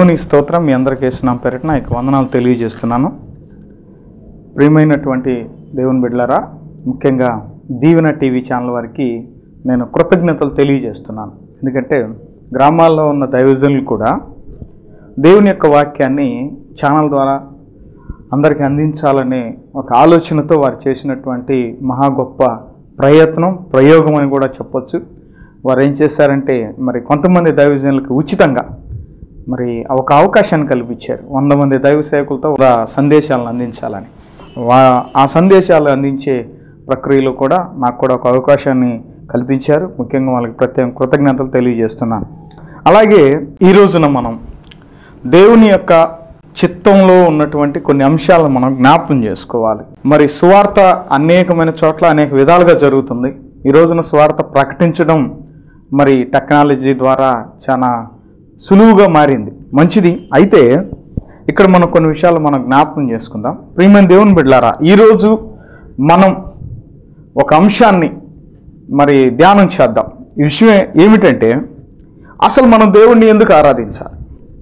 దేవుని స్తోత్రం. మీ అందరికీ నా పేరిట నా వందనాలు తెలియజేస్తున్నాను. ప్రియమైనటువంటి దేవుని బిడ్డలారా, ముఖ్యంగా దీవెన టీవీ ఛానల్ వారికి నేను కృతజ్ఞతలు తెలియజేస్తున్నాను. ఎందుకంటే గ్రామాల్లో ఉన్న దైవజనులు కూడా దేవుని యొక్క వాక్యాన్ని ఛానల్ ద్వారా అందరికీ అందించాలనే ఒక ఆలోచనతో వారు చేసినటువంటి మహా గొప్ప ప్రయోగం అని కూడా చెప్పొచ్చు. వారు ఏం చేశారంటే, మరి కొంతమంది దైవజనులకు ఉచితంగా మరి ఒక అవకాశాన్ని కల్పించారు. 100 మంది దైవ సేవకులతో సందేశాలను అందించాలని. ఆ సందేశాలు అందించే ప్రక్రియలో కూడా నాకు కూడా ఒక అవకాశాన్ని కల్పించారు. ముఖ్యంగా వాళ్ళకి ప్రత్యేక కృతజ్ఞతలు తెలియజేస్తున్నాను. అలాగే ఈ రోజున మనం దేవుని యొక్క చిత్తంలో ఉన్నటువంటి కొన్ని అంశాలను మనం జ్ఞాపకం చేసుకోవాలి. మరి సువార్త అనేకమైన చోట్ల అనేక విధాలుగా జరుగుతుంది. ఈ రోజున సువార్త ప్రకటించడం మరి టెక్నాలజీ ద్వారా చాలా సులువుగా మారింది, మంచిది. అయితే ఇక్కడ మనం కొన్ని విషయాలు మనం జ్ఞాపకం చేసుకుందాం. ప్రియమైన దేవుని బిడ్డలారా, ఈరోజు మనం ఒక అంశాన్ని మరి ధ్యానం చేద్దాం. ఈ విషయం ఏమిటంటే, అసలు మనం దేవుణ్ణి ఎందుకు ఆరాధించాలి?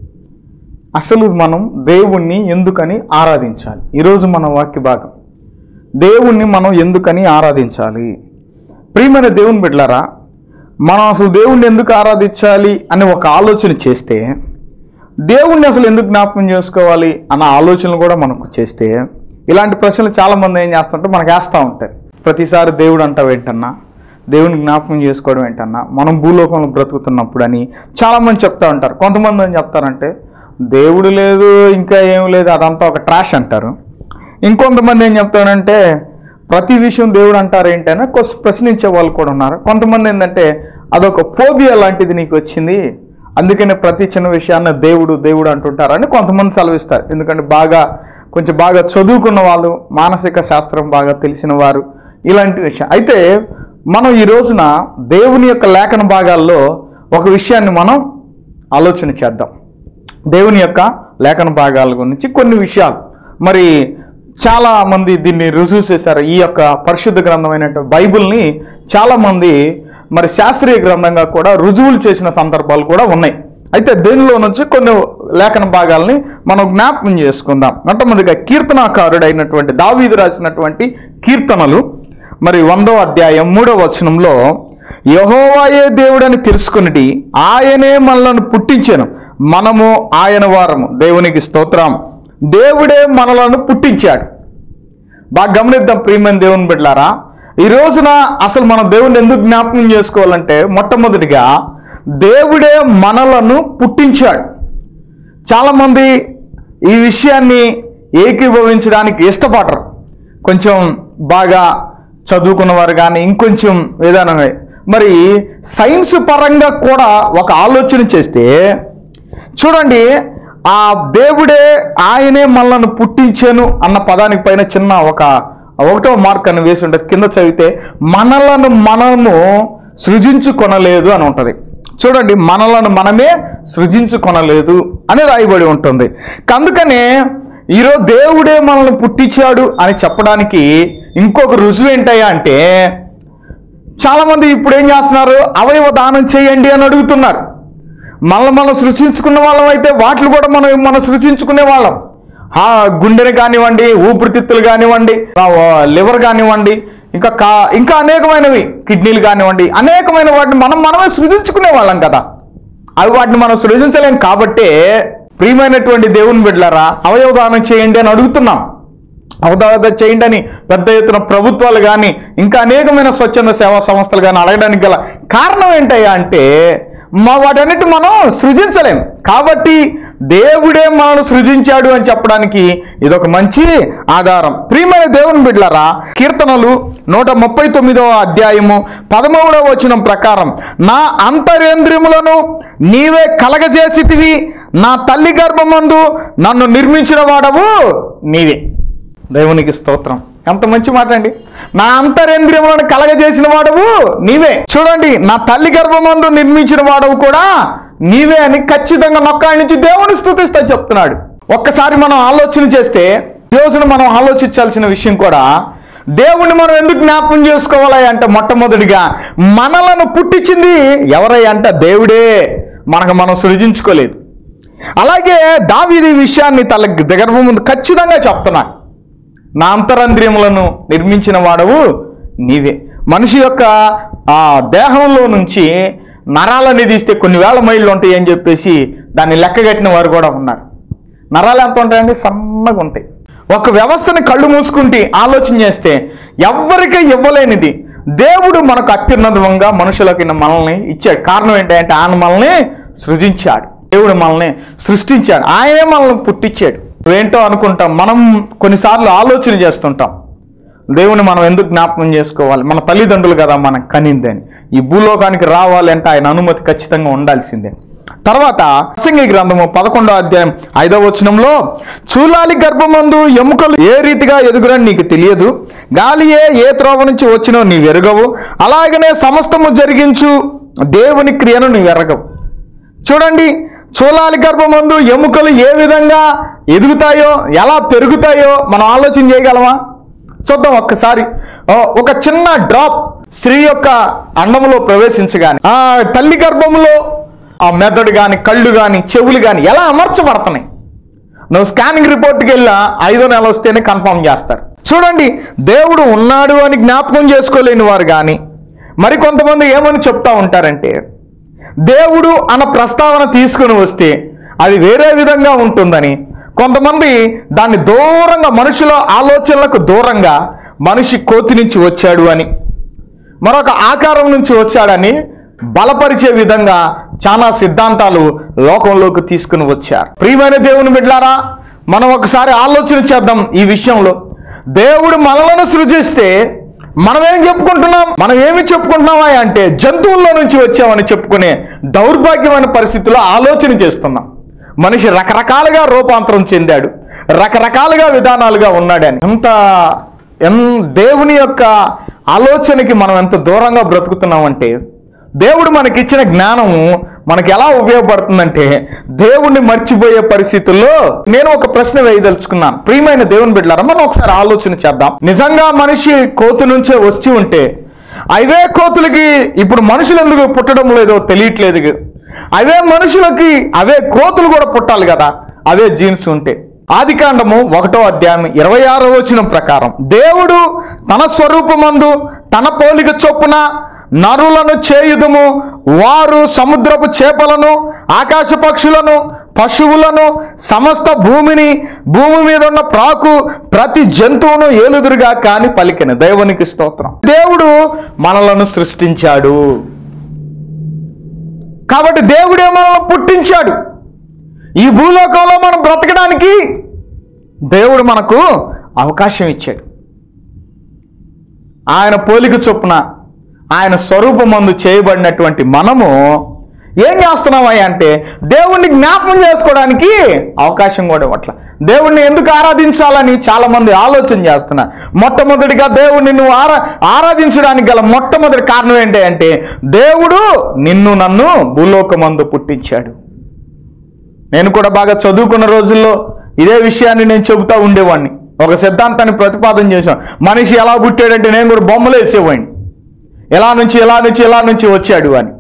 అసలు మనం దేవుణ్ణి ఎందుకని ఆరాధించాలి? ఈరోజు మన వాక్య భాగం, దేవుణ్ణి మనం ఎందుకని ఆరాధించాలి? ప్రియమైన దేవుని బిడ్డలారా, మనం అసలు దేవుణ్ణి ఎందుకు ఆరాధించాలి అని ఒక ఆలోచన చేస్తే, దేవుణ్ణి అసలు ఎందుకు జ్ఞాపకం చేసుకోవాలి అన్న ఆలోచనలు కూడా మనకు చేస్తే, ఇలాంటి ప్రశ్నలు చాలామంది ఏం చేస్తుంటే మనకు వేస్తూ ఉంటారు. ప్రతిసారి దేవుడు అంటావు ఏంటన్నా, దేవుని జ్ఞాపకం చేసుకోవడం ఏంటన్నా, మనం భూలోకంలో బ్రతుకుతున్నప్పుడు అని చాలామంది చెప్తూ ఉంటారు. కొంతమంది ఏం చెప్తారంటే, దేవుడు లేదు, ఇంకా ఏం లేదు, అదంతా ఒక ట్రాష్ అంటారు. ఇంకొంతమంది ఏం చెప్తారంటే, ప్రతి విషయం దేవుడు అంటారు ఏంటనే ప్రశ్నించే వాళ్ళు కూడా ఉన్నారు. కొంతమంది ఏంటంటే, అదొక ఫోబియా లాంటిది నీకు వచ్చింది, అందుకనే ప్రతి చిన్న విషయాన్ని దేవుడు దేవుడు అంటుంటారని కొంతమంది సెలవిస్తారు. ఎందుకంటే కొంచెం బాగా చదువుకున్న వాళ్ళు, మానసిక శాస్త్రం బాగా తెలిసిన వారు, ఇలాంటి విషయం. అయితే మనం ఈ రోజున దేవుని యొక్క లేఖన భాగాల్లో ఒక విషయాన్ని మనం ఆలోచన చేద్దాం. దేవుని యొక్క లేఖన భాగాల గురించి కొన్ని విషయాలు మరి చాలామంది దీన్ని రుజువు చేశారు. ఈ యొక్క పరిశుద్ధ గ్రంథమైనటువంటి బైబిల్ని చాలామంది మరి శాస్త్రీయ గ్రంథంగా కూడా రుజువులు చేసిన సందర్భాలు కూడా ఉన్నాయి. అయితే దీనిలో నుంచి కొన్ని లేఖన భాగాల్ని మనం జ్ఞాపకం చేసుకుందాం. మొట్టమొదటిగా కీర్తనాకారుడు అయినటువంటి దావీదు రాసినటువంటి కీర్తనలు మరి 100వ అధ్యాయం 3వ వచనంలో, యెహోవాయే దేవుడని తెలుసుకుని ఆయనే మనలను పుట్టించెను, మనము ఆయన వారము. దేవునికి స్తోత్రం. దేవుడే మనలను పుట్టించాడు. బాగా గమనిద్దాం ప్రియమైన దేవుని బిడ్డలారా. ఈ రోజున అసలు మనం దేవుడిని ఎందుకు జ్ఞాపకం చేసుకోవాలంటే, మొట్టమొదటిగా దేవుడే మనలను పుట్టించాడు. చాలామంది ఈ విషయాన్ని ఏకీభవించడానికి ఇష్టపడరు. కొంచెం బాగా చదువుకున్నవారు కానీ ఇంకొంచెం విధానంగా మరి సైన్స్ పరంగా కూడా ఒక ఆలోచన చేస్తే చూడండి, ఆ దేవుడే ఆయనే మనల్ని పుట్టించాను అన్న పదానికి పైన చిన్న ఒకటో మార్క్ అని వేసి ఉంటుంది. కింద చదివితే మనము సృజించుకొనలేదు అని ఉంటుంది. చూడండి, మనలను మనమే సృజించుకొనలేదు అని రాయబడి ఉంటుంది. అందుకనే ఈరోజు దేవుడే మనల్ని పుట్టించాడు అని చెప్పడానికి ఇంకొక రుజువు ఏంటయ్యా అంటే, చాలామంది ఇప్పుడు ఏం చేస్తున్నారు, అవయవ దానం చేయండి అని అడుగుతున్నారు. మనం సృష్టించుకున్న వాళ్ళం అయితే వాటిని కూడా మనం సృష్టించుకునే వాళ్ళం. గుండెని కానివ్వండి, ఊపిరితిత్తులు కానివ్వండి, లివర్ కానివ్వండి, ఇంకా అనేకమైనవి, కిడ్నీలు కానివ్వండి, అనేకమైన వాటిని మనమే సృజించుకునే వాళ్ళం కదా. అవి వాటిని మనం సృజించలేం. కాబట్టే ప్రియమైనటువంటి దేవుని బిడ్డలారా, అవయవ దానం చేయండి అని అడుగుతున్నాం. అవయవ చేయండి అని పెద్ద ఎత్తున ప్రభుత్వాలు కానీ ఇంకా అనేకమైన స్వచ్ఛంద సేవా సంస్థలు కానీ అడగడానికి గల కారణం ఏంటయ్యా అంటే, వాటన్నిటి మనం సృజించలేం. కాబట్టి దేవుడే మనల్ని సృజించాడు అని చెప్పడానికి ఇదొక మంచి ఆధారం. ప్రియమైన దేవుని బిడ్డలారా, కీర్తనలు 139వ అధ్యాయము 13వ వచనం ప్రకారం, నా అంతరేంద్రియములను నీవే కలగజేసితివి, నా తల్లి గర్భమందు నన్ను నిర్మించిన వాడవు నీవే. దేవునికి స్తోత్రం. ఎంత మంచి మాట అండి. నా అంతరేంద్రియములను కలగజేసిన వాడవు నీవే. చూడండి, నా తల్లి గర్భమందు నిర్మించిన వాడవు కూడా నీవే అని ఖచ్చితంగా నొక్కాడి నుంచి దేవుని స్తుతిస్తా చెప్తున్నాడు. ఒక్కసారి మనం ఆలోచన చేస్తే, రోజున మనం ఆలోచించాల్సిన విషయం కూడా, దేవుణ్ణి మనం ఎందుకు జ్ఞాపకం చేసుకోవాలి అంటే, మొట్టమొదటిగా మనలను పుట్టించింది ఎవరై అంటే దేవుడే. మనం సృజించుకోలేదు. అలాగే దావీదు ఈ విషయాన్ని తన గర్భం ముందు ఖచ్చితంగా చెప్తున్నాడు. నా అంతరంద్రియములను నిర్మించిన వాడవు నీవే. మనిషి యొక్క దేహంలో నుంచి నరాలన్నీ తీస్తే కొన్ని వేల మైళ్ళు ఉంటాయి అని చెప్పేసి దాన్ని లెక్కగట్టిన వారు కూడా ఉన్నారు. నరాలు ఎంత ఉంటాయండి? సన్నగా ఉంటాయి. ఒక వ్యవస్థని కళ్ళు మూసుకుంటే ఆలోచన చేస్తే ఎవ్వరికీ ఇవ్వలేనిది దేవుడు మనకు అత్యున్నతంగా మనుషులకి మనల్ని ఇచ్చాడు. కారణం ఏంటంటే ఆయన మనల్ని సృజించాడు. దేవుడు మనల్ని సృష్టించాడు, ఆయనే మనల్ని పుట్టించాడు. ఏంటో అనుకుంటాం, మనం కొన్నిసార్లు ఆలోచన చేస్తుంటాం, దేవుని మనం ఎందుకు జ్ఞాపకం చేసుకోవాలి, మన తల్లిదండ్రులు కదా మనం కనిందని. ఈ భూలోకానికి రావాలంటే ఆయన అనుమతి ఖచ్చితంగా ఉండాల్సిందే. తర్వాత ప్రసంగి గ్రంథము 11వ అధ్యాయం 5వ వచనంలో, చూలాలి గర్భమందు ఎముకలు ఏ రీతిగా ఎదుగురని నీకు తెలియదు, గాలియే ఏ త్రోవ నుంచి వచ్చినో నీవు ఎరగవు, అలాగనే సమస్తము జరిగించు దేవుని క్రియను నీవు ఎరగవు. చూడండి, చూలాలి గర్భమందు ఎముకలు ఏ విధంగా ఎదుగుతాయో, ఎలా పెరుగుతాయో మనం ఆలోచన చేయగలమా? చూద్దాం ఒక్కసారి. ఒక చిన్న డ్రాప్ స్త్రీ యొక్క అండములో ప్రవేశించగానే ఆ తల్లి గర్భంలో ఆ మెదడు కానీ, కళ్ళు కానీ, చెవులు కానీ ఎలా అమర్చబడుతున్నాయి. నువ్వు స్కానింగ్ రిపోర్ట్కి వెళ్ళా 5వ నెల వస్తేనే కన్ఫర్మ్ చేస్తారు. చూడండి, దేవుడు ఉన్నాడు అని జ్ఞాపకం చేసుకోలేని వారు కానీ మరికొంతమంది ఏమని చెప్తా ఉంటారంటే, దేవుడు అన్న ప్రస్తావన తీసుకుని వస్తే అది వేరే విధంగా ఉంటుందని, కొంతమంది దాన్ని దూరంగా, మనుషుల ఆలోచనలకు దూరంగా మనిషి కోతి నుంచి వచ్చాడు అని, మరొక ఆకారం నుంచి వచ్చాడని బలపరిచే విధంగా చాలా సిద్ధాంతాలు లోకంలోకి తీసుకుని వచ్చారు. ప్రియమైన దేవుని బిడ్డలారా, మనం ఒకసారి ఆలోచన చేద్దాం ఈ విషయంలో. దేవుడు మనలను సృజిస్తే మనం ఏం చెప్పుకుంటున్నాం? మనం ఏమి చెప్పుకుంటున్నామా అంటే జంతువుల్లో నుంచి వచ్చామని చెప్పుకునే దౌర్భాగ్యమైన పరిస్థితుల్లో ఆలోచన చేస్తున్నాం. మనిషి రకరకాలుగా రూపాంతరం చెందాడు, రకరకాలుగా విధానాలుగా ఉన్నాడని. దేవుని యొక్క ఆలోచనకి మనం ఎంత దూరంగా బ్రతుకుతున్నామంటే, దేవుడు మనకిచ్చిన జ్ఞానము మనకి ఎలా ఉపయోగపడుతుందంటే దేవుణ్ణి మర్చిపోయే పరిస్థితుల్లో నేను ఒక ప్రశ్న వేయదలుచుకున్నాను. ప్రియమైన దేవుని బిడ్డలారా, మనం ఒకసారి ఆలోచన చేద్దాం. నిజంగా మనిషి కోతి నుంచే వచ్చి ఉంటే అవే కోతులకి ఇప్పుడు మనుషులు ఎందుకు పుట్టడం లేదో తెలియట్లేదు. అవే మనుషులకి అవే కోతులు కూడా పుట్టాలి కదా, అవే జీన్స్ ఉంటే. ఆదికాండము 1వ అధ్యాయం 26వ వచనం ప్రకారం, దేవుడు తన స్వరూపమందు తన పోలిక చొప్పున నరులను చేయుదుము, వారు సముద్రపు చేపలను, ఆకాశ పక్షులను, పశువులను, సమస్త భూమి మీద ఉన్న ప్రాకు ప్రతి జంతువును ఏలుదురుగా కాని పలికిన. దేవునికి స్తోత్రం. దేవుడు మనలను సృష్టించాడు కాబట్టి దేవుడే మనల్ని పుట్టించాడు. ఈ భూలోకంలో మనం బ్రతకడానికి దేవుడు మనకు అవకాశం ఇచ్చాడు. ఆయన పోలిక చొప్పున, ఆయన స్వరూపమందు చేయబడినటువంటి మనము ఏం చేస్తున్నామయ్యా అంటే దేవుణ్ణి జ్ఞాపకం చేసుకోవడానికి అవకాశం కూడా ఇవ్వట్ల. దేవుణ్ణి ఎందుకు ఆరాధించాలని చాలా మంది ఆలోచన చేస్తున్నారు. మొట్టమొదటిగా దేవుణ్ణి నువ్వు ఆరాధించడానికి గల మొట్టమొదటి కారణం ఏంటి అంటే, దేవుడు నిన్ను నన్ను భూలోకమందు పుట్టించాడు. నేను కూడా బాగా చదువుకున్న రోజుల్లో ఇదే విషయాన్ని నేను చెబుతూ ఉండేవాడిని. ఒక సిద్ధాంతాన్ని ప్రతిపాదన చేశాను. మనిషి ఎలా పుట్టాడంటే నేను కూడా బొమ్మలు వేసేవాడిని, ఎలా నుంచి వచ్చాడు అని.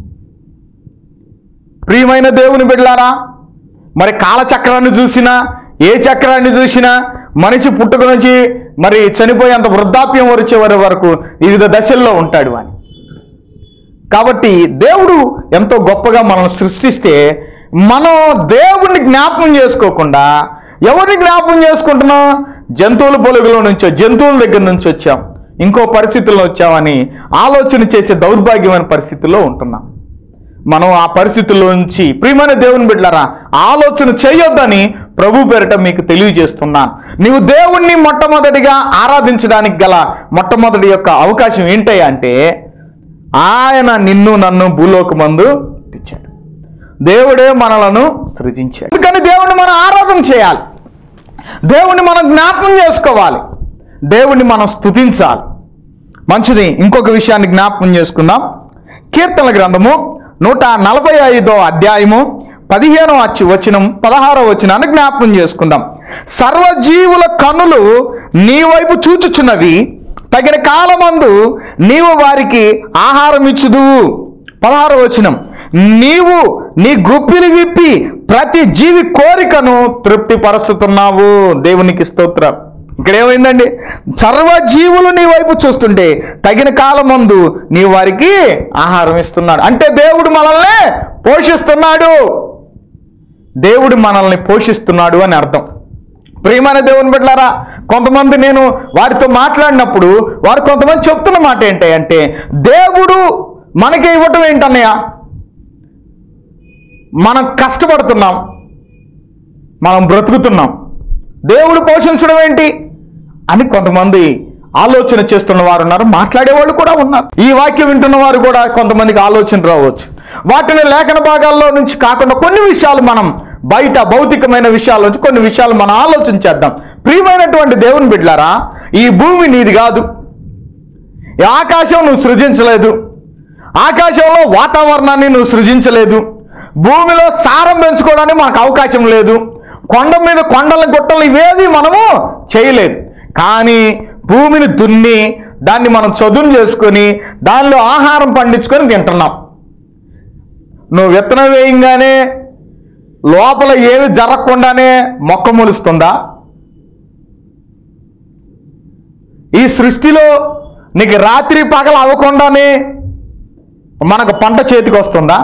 ప్రియమైన దేవుని బిడ్డలారా, మరి కాలచక్రాన్ని చూసినా, ఏ చక్రాన్ని చూసినా మనిషి పుట్టుక నుంచి మరి చనిపోయేంత వృద్ధాప్యం వచ్చే వరకు వివిధ దశల్లో ఉంటాడు అని. కాబట్టి దేవుడు ఎంతో గొప్పగా మనం సృష్టిస్తే మనం దేవుణ్ణి జ్ఞాపకం చేసుకోకుండా ఎవరిని జ్ఞాపకం చేసుకుంటున్నాం? జంతువుల పొలుగులో నుంచో, జంతువుల దగ్గర నుంచి వచ్చాం, ఇంకో పరిస్థితుల్లో వచ్చామని ఆలోచన చేసే దౌర్భాగ్యమైన పరిస్థితుల్లో ఉంటున్నాం. మనం ఆ పరిస్థితుల్లో నుంచి ప్రియమైన దేవుని బిడ్డలారా ఆలోచన చేయొద్దని ప్రభు పేరిట మీకు తెలియజేస్తున్నాను. నీవు దేవుణ్ణి మొట్టమొదటిగా ఆరాధించడానికి గల మొట్టమొదటి యొక్క అవకాశం ఏంటయ్యా అంటే, ఆయన నిన్ను నన్ను భూలోకమందు ఇచ్చాడు. దేవుడే మనలను సృజించాడు. అందుకని దేవుణ్ణి మనం ఆరాధన చేయాలి, దేవుణ్ణి మనం జ్ఞాపకం చేసుకోవాలి, దేవుణ్ణి మనం స్తుతించాలి. మంచిది. ఇంకొక విషయాన్ని జ్ఞాపకం చేసుకుందాం. కీర్తనల గ్రంథము 145వ అధ్యాయము 15వ వచనం 16వ వచనాన్ని జ్ఞాపకం చేసుకుందాం. సర్వజీవుల కన్నులు నీ వైపు చూచుచున్నవి, తగిన కాలమందు నీవు వారికి ఆహారం ఇచ్చుదు. 16వ వచనం, నీవు నీ గుప్పిలి విప్పి ప్రతి జీవి కోరికను తృప్తిపరుస్తున్నావు. దేవునికి స్తోత్రం. ఇక్కడ ఏమైందండి? సర్వజీవులు నీ వైపు చూస్తుంటే తగిన కాలం ముందు నీ వారికి ఆహారం ఇస్తున్నాడు. అంటే దేవుడు మనల్ని పోషిస్తున్నాడు. దేవుడు మనల్ని పోషిస్తున్నాడు అని అర్థం. ప్రియమైన దేవుని బిడ్డలారా, కొంతమంది నేను వారితో మాట్లాడినప్పుడు వారు కొంతమంది చెప్తున్న మాట ఏంటంటే, దేవుడు మనకి ఇవ్వటం ఏంటన్నయ్య, మనం కష్టపడుతున్నాం, మనం బ్రతుకుతున్నాం, దేవుడు పోషించడం ఏంటి అని కొంతమంది ఆలోచన చేస్తున్న వారు ఉన్నారు, మాట్లాడేవాళ్ళు కూడా ఉన్నారు. ఈ వాక్యం వింటున్న వారు కూడా కొంతమందికి ఆలోచన రావచ్చు. వాటిని లేఖన భాగాల్లో నుంచి కాకుండా కొన్ని విషయాలు మనం బయట భౌతికమైన విషయాల నుంచి కొన్ని విషయాలు మనం ఆలోచన చేద్దాం. ప్రియమైనటువంటి దేవుని బిడ్డలారా, ఈ భూమి నీది కాదు. ఈ ఆకాశం నువ్వు సృజించలేదు. ఆకాశంలో వాతావరణాన్ని నువ్వు సృజించలేదు. భూమిలో సారం పెంచుకోవడానికి మనకు అవకాశం లేదు. కొండ మీద కొండల గుట్టలు ఇవేవి మనము చేయలేదు. కానీ భూమిని దున్ని దాన్ని మనం చదును చేసుకొని దానిలో ఆహారం పండించుకొని తింటున్నాం. నువ్వు విత్తనం వేయంగానే లోపల ఏమి జరగకుండానే మొక్క మొలుస్తుందా? ఈ సృష్టిలో నీకు రాత్రి పగలు అవ్వకుండానే మనకు పంట చేతికి వస్తుందా?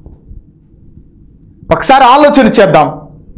ఒకసారి ఆలోచన చేద్దాం.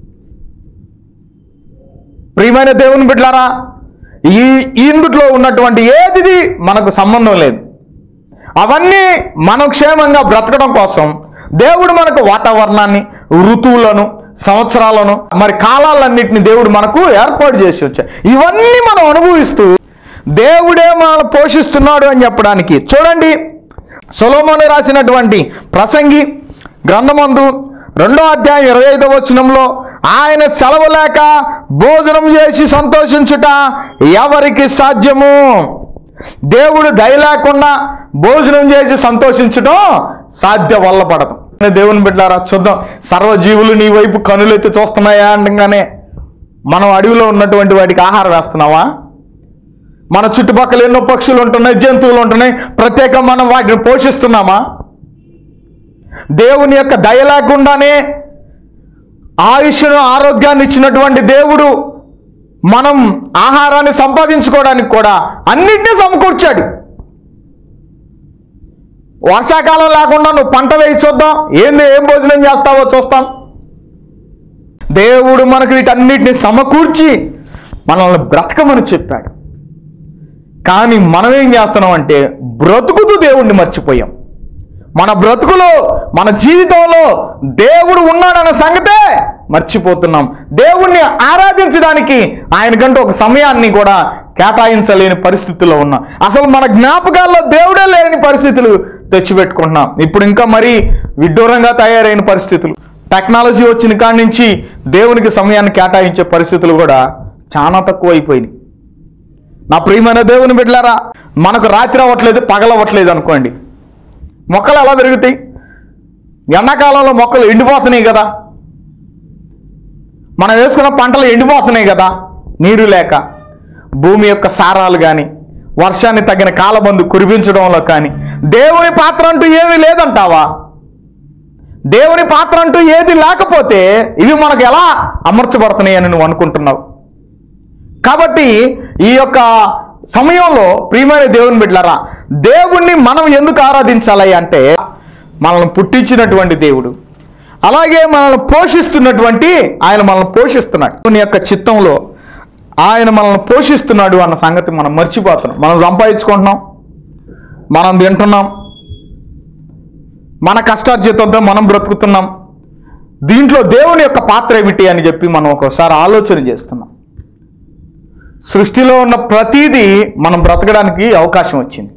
ప్రియమైన దేవుని బిడ్డలారా, ఇందులో ఉన్నటువంటి ఏది మనకు సంబంధం లేదు. అవన్నీ మనం క్షేమంగా బ్రతకడం కోసం దేవుడు మనకు వాతావరణాన్ని, ఋతువులను, సంవత్సరాలను, మరి కాలాలన్నింటినీ దేవుడు మనకు ఏర్పాటు చేసి వచ్చాడు. ఇవన్నీ మనం అనుభవిస్తూ దేవుడే మనల్ని పోషిస్తున్నాడు అని చెప్పడానికి చూడండి, సొలొమోను రాసినటువంటి ప్రసంగి గ్రంథమందు 2వ అధ్యాయం 25వ వచనంలో, ఆయన సెలవు లేక భోజనం చేసి సంతోషించుట ఎవరికి సాధ్యము? దేవుడు దయ లేకుండా భోజనం చేసి సంతోషించడం సాధ్య వల్ల పడదు. దేవుని బిడ్డలారా, చూద్దాం. సర్వజీవులు నీ వైపు కనులెత్తి చూస్తున్నాయా అనగానే మనం అడవిలో ఉన్నటువంటి వాటికి ఆహారం వేస్తున్నావా? మన చుట్టుపక్కల ఎన్నో పక్షులు ఉంటున్నాయి, జంతువులు ఉంటున్నాయి, ప్రత్యేకంగా మనం వాటిని పోషిస్తున్నామా? దేవుని యొక్క దయ లేకుండానే ఆయుష్ను, ఆరోగ్యాన్ని ఇచ్చినటువంటి దేవుడు మనం ఆహారాన్ని సంపాదించుకోవడానికి కూడా అన్నింటినీ సమకూర్చాడు. వర్షాకాలం లేకుండా నువ్వు పంట వేయి చూద్దాం, ఏం భోజనం చేస్తావో చూస్తాం. దేవుడు మనకు వీటన్నిటిని సమకూర్చి మనల్ని బ్రతకమని చెప్పాడు. కానీ మనం ఏం చేస్తున్నాం అంటే బ్రతుకుతూ దేవుణ్ణి మర్చిపోయాం. మన బ్రతుకులో, మన జీవితంలో దేవుడు ఉన్నాడన్న సంగతే మర్చిపోతున్నాం. దేవుణ్ణి ఆరాధించడానికి ఆయనకంటూ ఒక సమయాన్ని కూడా కేటాయించలేని పరిస్థితుల్లో ఉన్నాం. అసలు మన జ్ఞాపకాల్లో దేవుడే లేని పరిస్థితులు తెచ్చిపెట్టుకుంటున్నాం. ఇప్పుడు ఇంకా మరీ విడ్డూరంగా తయారైన పరిస్థితులు. టెక్నాలజీ వచ్చిన కాడి నుంచి దేవునికి సమయాన్ని కేటాయించే పరిస్థితులు కూడా చాలా తక్కువైపోయినాయి. నా ప్రియమైన దేవుని బిడ్డలారా, మనకు రాత్రి అవ్వట్లేదు, పగలవ్వట్లేదు అనుకోండి, మొక్కలు ఎలా పెరుగుతాయి? ఎండాకాలంలో మొక్కలు ఎండిపోతున్నాయి కదా, మనం వేసుకున్న పంటలు ఎండిపోతున్నాయి కదా, నీరు లేక. భూమి యొక్క సారాలు కానీ, వర్షాన్ని తగిన కాలబందు కురిపించడంలో కానీ దేవుని పాత్ర అంటూ ఏమీ లేదంటావా? దేవుని పాత్ర అంటూ ఏది లేకపోతే ఇవి మనకు ఎలా అమర్చబడుతున్నాయి అని నువ్వు అనుకుంటున్నావు? కాబట్టి ఈ యొక్క సమయంలో ప్రియమైన దేవుని బిడ్డలారా, దేవుణ్ణి మనం ఎందుకు ఆరాధించాలి అంటే, మనల్ని పుట్టించినటువంటి దేవుడు, అలాగే మనల్ని పోషిస్తున్నటువంటి ఆయన మనల్ని పోషిస్తున్నాడు. దేవుని యొక్క చిత్తంలో ఆయన మనల్ని పోషిస్తున్నాడు అన్న సంగతి మనం మర్చిపోతున్నాం. మనం సంపాదించుకుంటున్నాం, మనం తింటున్నాం, మన కష్టార్జితంతో మనం బ్రతుకుతున్నాం. దీంట్లో దేవుని యొక్క పాత్ర ఏమిటి అని చెప్పి మనం ఒకసారి ఆలోచన చేస్తున్నాం. సృష్టిలో ఉన్న ప్రతిదీ మనం బ్రతకడానికి అవకాశం వచ్చింది.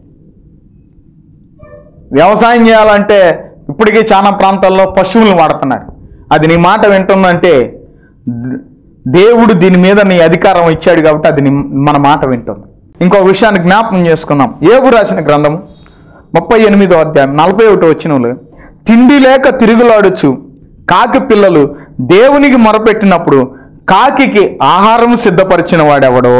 వ్యవసాయం చేయాలంటే ఇప్పటికీ చాలా ప్రాంతాల్లో పశువులను వాడుతున్నారు. అది నీ మాట వింటుందంటే దేవుడు దీని మీద నీ అధికారం ఇచ్చాడు కాబట్టి అది మన మాట వింటుంది. ఇంకో విషయాన్ని జ్ఞాపకం చేసుకున్నాం. యోబు రాసిన గ్రంథం 38వ అధ్యాయం 41వ వచనంలో, తిండి లేక తిరుగులాడుచు కాకి పిల్లలు దేవునికి మొరపెట్టినప్పుడు కాకికి ఆహారం సిద్ధపరిచిన వాడెవడో.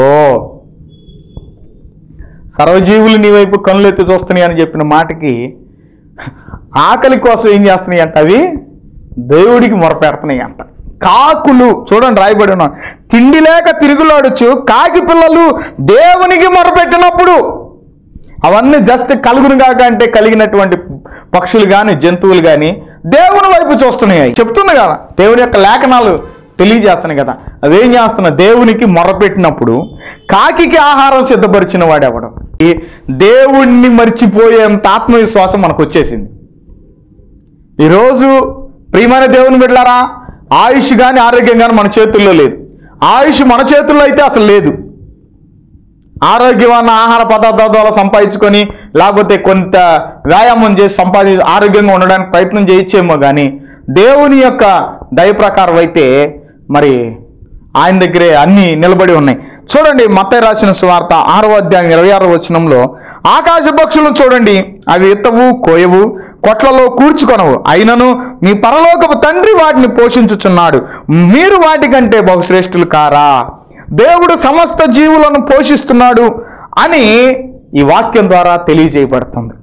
సర్వజీవులు నీ వైపు కనులెత్తి చూస్తున్నాయి అని చెప్పిన మాటకి ఆకలి కోసం ఏం చేస్తున్నాయి అంట? అవి దేవుడికి మొరపెడుతున్నాయి అంట. కాకులు చూడండి, రాయబడి ఉన్న తిండి లేక తిరుగులాడుచు కాకి పిల్లలు దేవునికి మొరపెట్టినప్పుడు, అవన్నీ జస్ట్ కలుగును కాక అంటే కలిగినటువంటి పక్షులు కానీ జంతువులు కానీ దేవుని వైపు చూస్తున్నాయి. చెప్తుంది కదా, దేవుని యొక్క లేఖనాలు తెలియజేస్తున్నాయి కదా. అవేం చేస్తున్నా? దేవునికి మొరపెట్టినప్పుడు కాకికి ఆహారం సిద్ధపరిచిన వాడెవడు? దేవుణ్ణి మర్చిపోయేంత ఆత్మవిశ్వాసం మనకు వచ్చేసింది. ఈరోజు ప్రియమైన దేవుని బిడ్డలారా, ఆయుష్ కానీ ఆరోగ్యం కానీ మన చేతుల్లో లేదు. ఆయుష్ మన చేతుల్లో అయితే అసలు లేదు. ఆరోగ్యమైన ఆహార పదార్థాల ద్వారా సంపాదించుకొని లేకపోతే కొంత వ్యాయామం చేసి ఆరోగ్యంగా ఉండడానికి ప్రయత్నం చేయొచ్చేమో కానీ దేవుని యొక్క దయ ప్రకారం అయితే మరి ఆయన దగ్గరే అన్నీ నిలబడి ఉన్నాయి. చూడండి, మత్తయి రాసిన సువార్త 6వ అధ్యాయం 26వ వచనంలో, ఆకాశ పక్షులను చూడండి, అవి ఎత్తవు కోయవు, కొట్లలో కూర్చుకొనవు, అయినను మీ పరలోకపు తండ్రి వాటిని పోషించుచున్నాడు, మీరు వాటికంటే బహుశ్రేష్ఠులు కారా? దేవుడు సమస్త జీవులను పోషిస్తున్నాడు అని ఈ వాక్యం ద్వారా తెలియజేయబడుతుంది.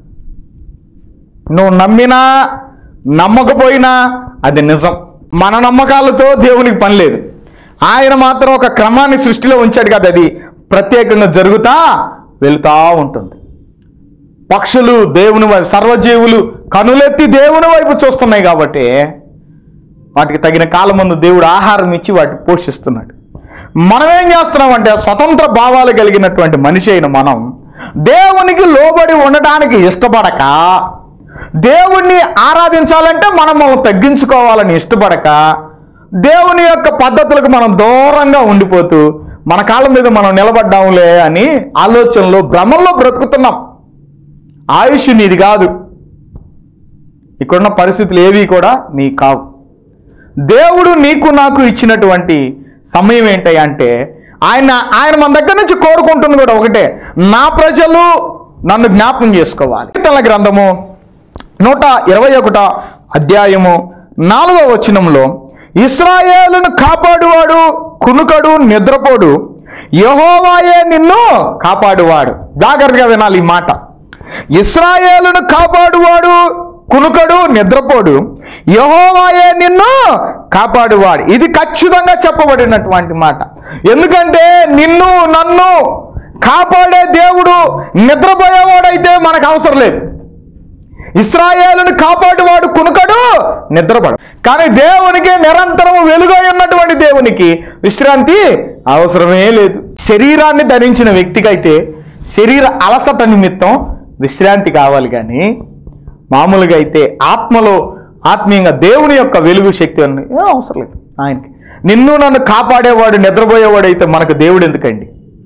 నువ్వు నమ్మినా నమ్మకపోయినా అది నిజం. మన నమ్మకాలతో దేవునికి పని లేదు. ఆయన మాత్రం ఒక క్రమాన్ని సృష్టిలో ఉంచాడు కదా, అది ప్రత్యేకంగా జరుగుతా వెళుతూ ఉంటుంది. పక్షులు దేవుని వైపు, సర్వజీవులు కనులెత్తి దేవుని వైపు చూస్తున్నాయి కాబట్టి వాటికి తగిన కాలమందు దేవుడు ఆహారం ఇచ్చి వాటిని పోషిస్తున్నాడు. మనం ఏం చేస్తున్నామంటే, స్వతంత్ర భావాలు కలిగినటువంటి మనిషి అయిన మనం దేవునికి లోబడి ఉండడానికి ఇష్టపడక, దేవుణ్ణి ఆరాధించాలంటే మనం తగ్గించుకోవాలని ఇష్టపడక, దేవుని యొక్క పద్ధతులకు మనం దూరంగా ఉండిపోతూ మన కాళ్ళ మీద మనం నిలబడ్డాంలే అని ఆలోచనలో భ్రమంలో బ్రతుకుతున్నాం. ఆయుష్ నీది కాదు, ఇక్కడున్న పరిస్థితులు ఏవి కూడా నీ కావు. దేవుడు నీకు నాకు ఇచ్చినటువంటి సమయం ఏంటి అంటే, ఆయన మన దగ్గర నుంచి కోరుకుంటుంది కూడా ఒకటే, నా ప్రజలు నన్ను జ్ఞాపకం చేసుకోవాలి. కీర్తనల గ్రంథము 121 అధ్యాయము 4వ వచనంలో, ఇశ్రాయేలును కాపాడువాడు కునుకడు నిద్రపోడు, యెహోవాయే నిన్ను కాపాడువాడు. జాగ్రత్తగా వినాలి ఈ మాట. ఇశ్రాయేలును కాపాడువాడు కునుకడు నిద్రపోడు, యెహోవాయే నిన్ను కాపాడువాడు. ఇది ఖచ్చితంగా చెప్పబడినటువంటి మాట. ఎందుకంటే నిన్ను నన్ను కాపాడే దేవుడు నిద్రపోయేవాడైతే మనకు అవసరం లేదు. ఇశ్రాయేలును కాపాడువాడు కునుకడు నిద్రపడు. కానీ దేవునికి నిరంతరం వెలుగై ఉన్నటువంటి దేవునికి విశ్రాంతి అవసరమే లేదు. శరీరాన్ని ధరించిన వ్యక్తికైతే శరీర అలసట నిమిత్తం విశ్రాంతి కావాలి, కానీ మామూలుగా అయితే ఆత్మలో ఆత్మీయంగా దేవుని యొక్క వెలుగు శక్తి అన్నీ అవసరం లేదు ఆయనకి. నిన్ను నన్ను కాపాడేవాడు నిద్రపోయేవాడు అయితే మనకు దేవుడు ఎందుకండి?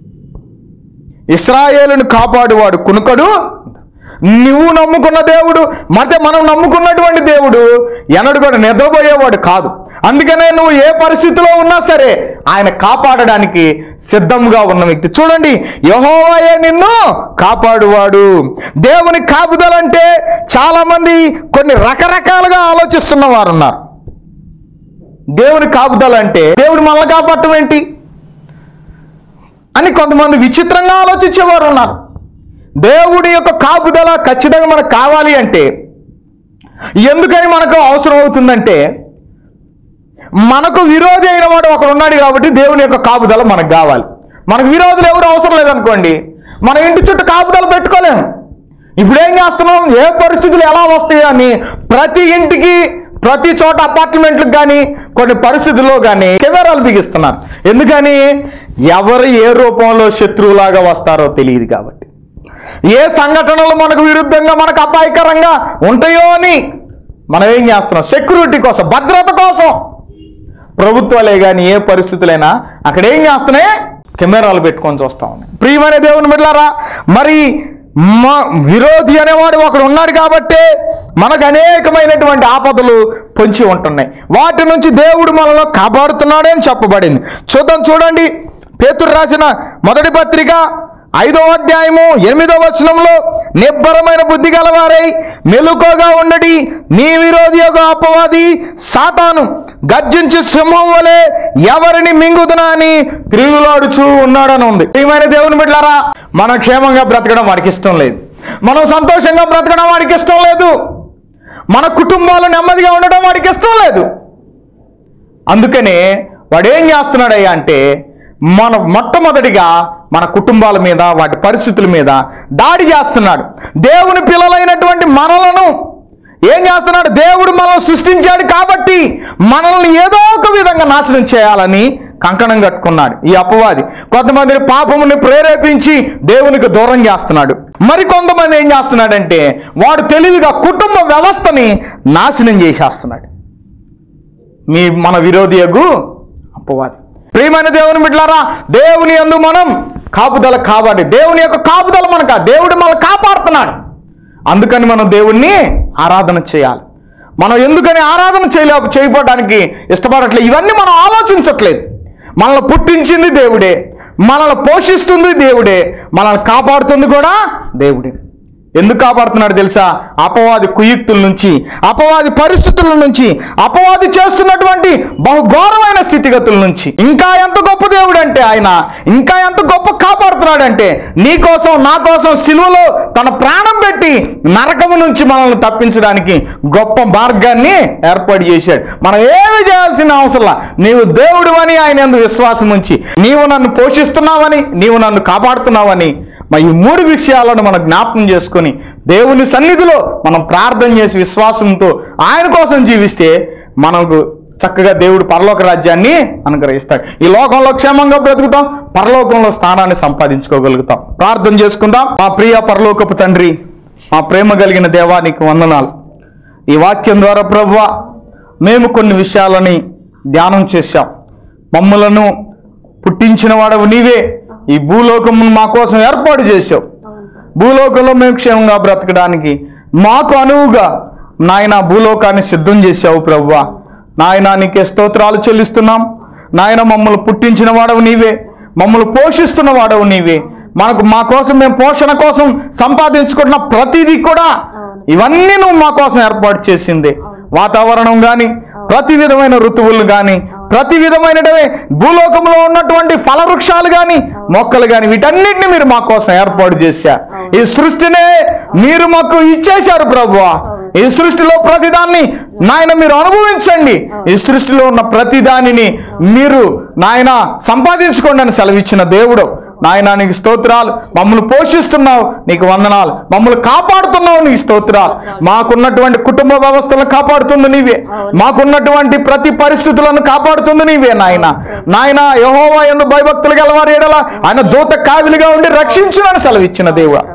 ఇశ్రాయేలును కాపాడువాడు కునుకడు. నువ్వు నమ్ముకున్న దేవుడు, ಮತ್ತೆ మనం నమ్ముకున్నటువంటి దేవుడు ఎన్నడూ కూడా నిద్రపోయేవాడు కాదు. అందుకనే నువ్వు ఏ పరిస్థితిలో ఉన్నా సరే ఆయన కాపాడడానికి సిద్ధంగా ఉన్న వ్యక్తి. చూడండి, యెహోవాయే నిన్ను కాపాడువాడు. దేవుని కాపుదలంటే చాలా మంది కొన్ని రకరకాలుగా ఆలోచిస్తున్న వారు ఉన్నారు. దేవుని కాపుదలంటే దేవుడు మనల్ని కాపాడటం ఏంటి అని కొంతమంది విచిత్రంగా ఆలోచించేవారు ఉన్నారు. దేవుడి యొక్క కాపుదల ఖచ్చితంగా మనకు కావాలి అంటే ఎందుకని మనకు అవసరం అవుతుందంటే, మనకు విరోధి అయిన వాడు ఒకడు ఉన్నాడు కాబట్టి దేవుని యొక్క కాపుదల మనకు కావాలి. మనకు విరోధులు ఎవరు అవసరం లేదనుకోండి, మన ఇంటి చుట్టూ కాపుదల పెట్టుకోలేము. ఇప్పుడేం చేస్తున్నాం, ఏ పరిస్థితులు ఎలా వస్తాయో అని ప్రతి ఇంటికి ప్రతి చోట అపార్ట్మెంట్లకు కానీ కొన్ని పరిస్థితుల్లో కానీ కెమెరాలు బిగిస్తున్నారు. ఎందుకని? ఎవరు ఏ రూపంలో శత్రువులాగా వస్తారో తెలియదు కాబట్టి, ఏ సంఘటనలు మనకు విరుద్ధంగా మనకు అపాయకరంగా ఉంటాయో అని మనం ఏం చేస్తున్నాం, సెక్యూరిటీ కోసం, భద్రత కోసం ప్రభుత్వాలే కానీ ఏ పరిస్థితులైనా అక్కడ ఏం చేస్తున్నాయి, కెమెరాలు పెట్టుకొని చూస్తా ఉన్నాయి. ప్రియమైన దేవుని బిడ్డలారా, మరి విరోధి అనేవాడు ఒకడు ఉన్నాడు కాబట్టి మనకు అనేకమైనటువంటి ఆపదలు పొంచి ఉంటున్నాయి. వాటి నుంచి దేవుడు మనలో కాపాడుతున్నాడని చెప్పబడింది. చూడండి, పేతురు రాసిన మొదటి పత్రిక 5వ అధ్యాయము 8వ వచనంలో, నిబ్బరమైన బుద్ధి గలవారై మెలకువగా ఉండడి, మీ విరోధి యొక్క అపవాది సాతాను గర్జించి సింహం వలె ఎవరిని మింగుదునా అని తిరుగులాడుచూ ఉన్నాడని ఉంది. ప్రియమైన దేవుని బిడ్డలారా, మనం క్షేమంగా బ్రతకడం వాడికి ఇష్టం లేదు, మనం సంతోషంగా బ్రతకడం వాడికి ఇష్టం లేదు. మన కుటుంబాలు నెమ్మదిగా ఉండడం వాడికి ఇష్టం లేదు. అందుకనే వాడు ఏం చేస్తున్నాడయ్యా అంటే మొట్టమొదటిగా మన కుటుంబాల మీద, వాటి పరిస్థితుల మీద దాడి చేస్తున్నాడు. దేవుని పిల్లలైనటువంటి మనలను ఏం చేస్తున్నాడు? దేవుడు మనల్ని సృష్టించాడు కాబట్టి మనల్ని ఏదో ఒక విధంగా నాశనం చేయాలని కంకణం కట్టుకున్నాడు ఈ అపవాది. కొంతమందిని పాపముని ప్రేరేపించి దేవునికి దూరం చేస్తున్నాడు. మరి కొంతమంది ఏం చేస్తున్నాడంటే వాడు తెలివిగా కుటుంబ వ్యవస్థని నాశనం చేసేస్తున్నాడు. మన విరోధియగు అపవాది. ప్రియమైన దేవుని బిడ్డలారా, దేవుని యందు మనం కాపుదల కావాలి. దేవుని యొక్క కాపుదల మనకు, దేవుడు మనల్ని కాపాడుతున్నాడు. అందుకని మనం దేవుణ్ణి ఆరాధన చేయాలి. మనం ఎందుకని ఆరాధన చేయకపోవడానికి ఇష్టపడట్లేదు? ఇవన్నీ మనం ఆలోచించట్లేదు. మనల్ని పుట్టించింది దేవుడే, మనల్ని పోషిస్తుంది దేవుడే, మనల్ని కాపాడుతుంది కూడా దేవుడే. ఎందుకు కాపాడుతున్నాడు తెలుసా? అపవాది కుయుక్తుల నుంచి, అపవాది పరిస్థితుల నుంచి, అపవాది చేస్తున్నటువంటి బహుఘోరమైన స్థితిగతుల నుంచి. ఇంకా ఎంత గొప్ప దేవుడు అంటే ఆయన, ఇంకా ఎంత గొప్ప కాపాడుతున్నాడంటే నీ కోసం, నా కోసం సిలువలో తన ప్రాణం పెట్టి నరకము నుంచి మనల్ని తప్పించడానికి గొప్ప మార్గాన్ని ఏర్పాటు చేశాడు. మనం ఏమి చేయాల్సిన అవసరం, నీవు దేవుడు అని ఆయన యందు విశ్వాసం ఉంచి, నీవు నన్ను పోషిస్తున్నావని, నీవు నన్ను కాపాడుతున్నావని, ఈ 3 విషయాలను మనం జ్ఞాపకం చేసుకొని దేవుని సన్నిధిలో మనం ప్రార్థన చేసి విశ్వాసంతో ఆయన కోసం జీవిస్తే మనకు చక్కగా దేవుడు పరలోక రాజ్యాన్ని అనుగ్రహిస్తాడు. ఈ లోకంలో క్షేమంగా బ్రతుకుతాం, పరలోకంలో స్థానాన్ని సంపాదించుకోగలుగుతాం. ప్రార్థన చేసుకుందాం. మా ప్రియ పరలోకపు తండ్రి, మా ప్రేమ కలిగిన దేవానికి వందనాలు. ఈ వాక్యం ద్వారా ప్రభువా మేము కొన్ని విషయాలని ధ్యానం చేశాం. మమ్మలను పుట్టించిన వాడవు నీవే, ఈ భూలోకమును మా కోసం ఏర్పాటు చేసావు. భూలోకంలో మేము క్షేమంగా బ్రతకడానికి మాకు అనువుగా నాయన భూలోకాన్ని సిద్ధం చేసావు ప్రభువా. నాయన నీకే స్తోత్రాలు చెల్లిస్తున్నాం. నాయన మమ్మల్ని పుట్టించిన వాడవు నీవే, మమ్మల్ని పోషిస్తున్న వాడవు నీవే. మా కోసం మేము పోషణ కోసం సంపాదించుకుంటున్న ప్రతిదీ కూడా ఇవన్నీ నువ్వు మా కోసం ఏర్పాటు చేసింది. వాతావరణం కానీ, ప్రతి విధమైన ఋతువులు కానీ, ప్రతి విధమైన భూలోకంలో ఉన్నటువంటి ఫలవృక్షాలు కానీ, మొక్కలు కానీ, వీటన్నిటిని మీరు మా కోసం ఏర్పాటు చేశారు. ఈ సృష్టినే మీరు మాకు ఇచ్చేశారు ప్రభువా. ఈ సృష్టిలో ప్రతిదాన్ని నాయన మీరు అనుభవించండి. ఈ సృష్టిలో ఉన్న ప్రతిదానిని మీరు నాయన సంపాదించుకోండి అని సెలవిచ్చిన దేవుడు. నాయన నీకు స్తోత్రాలు. మమ్మల్ని పోషిస్తున్నావు, నీకు వందనాలు. మమ్మల్ని కాపాడుతున్నావు, నీకు స్తోత్రాలు. మాకున్నటువంటి కుటుంబ వ్యవస్థలను కాపాడుతుంది నీవే, మాకున్నటువంటి ప్రతి పరిస్థితులను కాపాడుతుంది నీవే. నాయన యెహోవా యందు భయభక్తులు గలవారి ఎడల ఆయన దూత కావిలిగా ఉండి రక్షించునని సెలవిచ్చిన దేవుడు.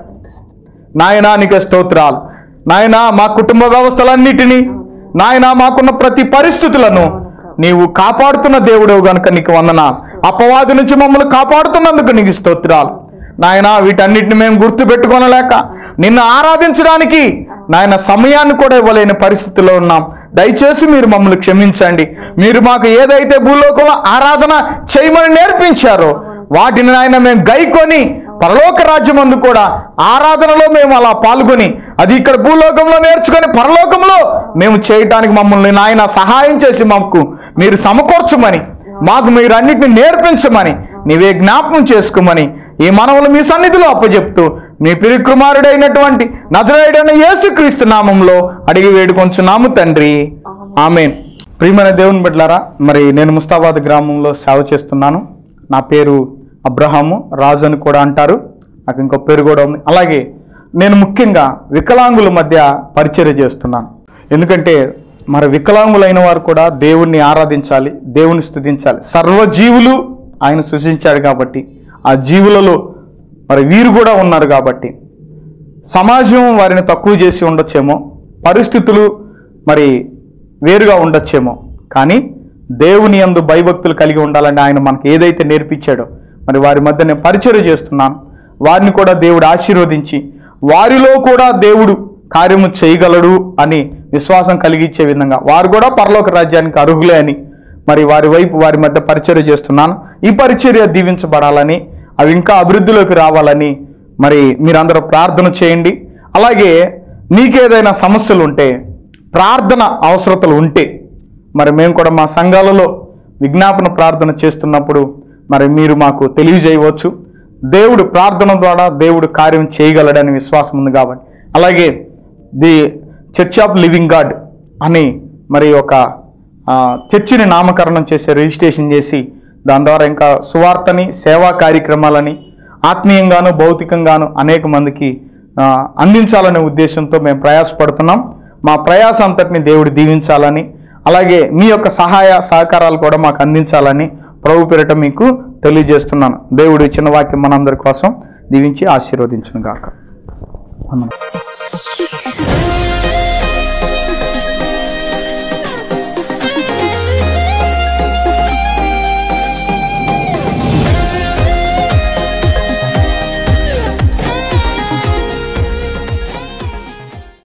నాయన నీకు స్తోత్రాలు. నాయన మా కుటుంబ వ్యవస్థలన్నిటినీ, నాయన మాకున్న ప్రతి పరిస్థితులను నీవు కాపాడుతున్న దేవుడవు గనుక నీకు వందనాలు. అపవాది నుంచి మమ్మల్ని కాపాడుతున్నందుకు నీకు స్తోత్రాలు. నాయన వీటన్నిటిని మేము గుర్తు పెట్టుకోనలేక నిన్ను ఆరాధించడానికి నాయన సమయాన్ని కూడా ఇవ్వలేని పరిస్థితిలో ఉన్నాం. దయచేసి మీరు మమ్మల్ని క్షమించండి. మీరు మాకు ఏదైతే భూలోకంలో ఆరాధన చేయమని నేర్పించారో వాటిని నాయన మేము గైకొని పరలోక రాజ్యమందు కూడా ఆరాధనలో మేము అలా పాల్గొని అది ఇక్కడ భూలోకంలో నేర్చుకొని పరలోకంలో మేము చేయటానికి మమ్మల్ని నాయన సహాయం చేసి మాకు మీరు సమకూర్చమని, మాకు మీరు అన్నిటిని నేర్పించమని, నీవే జ్ఞాపకం చేసుకోమని ఈ మనవులు మీ సన్నిధిలో అప్పచెప్తూ మీ ప్రియకుమారుడైనటువంటి నజరేయుడైన యేసుక్రీస్తు నామంలో అడిగి వేడుకొంచున్నాము తండ్రి, ఆమేన్. ప్రియమైన దేవుని బిడ్డలారా, మరి నేను ముస్తాబాద్ గ్రామంలో సేవ చేస్తున్నాను. నా పేరు అబ్రహాము, రాజు అని కూడా అంటారు. నాకు ఇంకో పేరు కూడా ఉంది. అలాగే నేను ముఖ్యంగా వికలాంగుల మధ్య పరిచర్య చేస్తున్నాను. ఎందుకంటే మరి వికలాంగులైన వారు కూడా దేవుణ్ణి ఆరాధించాలి, దేవుని స్తుతించాలి. సర్వజీవులు ఆయన సృష్టించాడు కాబట్టి ఆ జీవులలో మరి వీరు కూడా ఉన్నారు కాబట్టి సమాజం వారిని తక్కువ చేసి ఉండొచ్చేమో, పరిస్థితులు మరి వేరుగా ఉండొచ్చేమో, కానీ దేవుని యందు భయభక్తులు కలిగి ఉండాలని ఆయన మనకు ఏదైతే నేర్పించాడో మరి వారి మధ్య నేను పరిచర్య చేస్తున్నాను. వారిని కూడా దేవుడు ఆశీర్వదించి వారిలో కూడా దేవుడు కార్యము చేయగలడు అని విశ్వాసం కలిగించే విధంగా వారు కూడా పరలోక రాజ్యానికి అర్హులే అని మరి వారి మధ్య పరిచర్య చేస్తున్నాను. ఈ పరిచర్య దీవించబడాలని, అవి ఇంకా అభివృద్ధిలోకి రావాలని మరి మీరందరూ ప్రార్థన చేయండి. అలాగే నీకేదైనా సమస్యలు ఉంటే, ప్రార్థన అవసరతలు ఉంటే మరి మేము కూడా మా సంఘాలలో విజ్ఞాపన ప్రార్థన చేస్తున్నప్పుడు మరి మీరు మాకు తెలియజేయవచ్చు. దేవుడు ప్రార్థన ద్వారా దేవుడు కార్యం చేయగలడని విశ్వాసం ఉంది కాబట్టి. అలాగే చర్చ్ ఆఫ్ లివింగ్ గాడ్ అని మరి ఒక చర్చిని నామకరణం చేసి రిజిస్ట్రేషన్ చేసి దాని ద్వారా ఇంకా సువార్తని, సేవా కార్యక్రమాలని ఆత్మీయంగాను భౌతికంగాను అనేక మందికి అందించాలనే ఉద్దేశంతో మేము ప్రయాసపడుతున్నాం. మా ప్రయాస అంతటిని దేవుడు దీవించాలని, అలాగే మీ యొక్క సహాయ సహకారాలు కూడా మాకు అందించాలని ప్రభు పేరిట మీకు తెలియజేస్తున్నాను. దేవుడు ఇచ్చిన వాక్యం మనందరి కోసం దీవించి ఆశీర్వదించును గాక.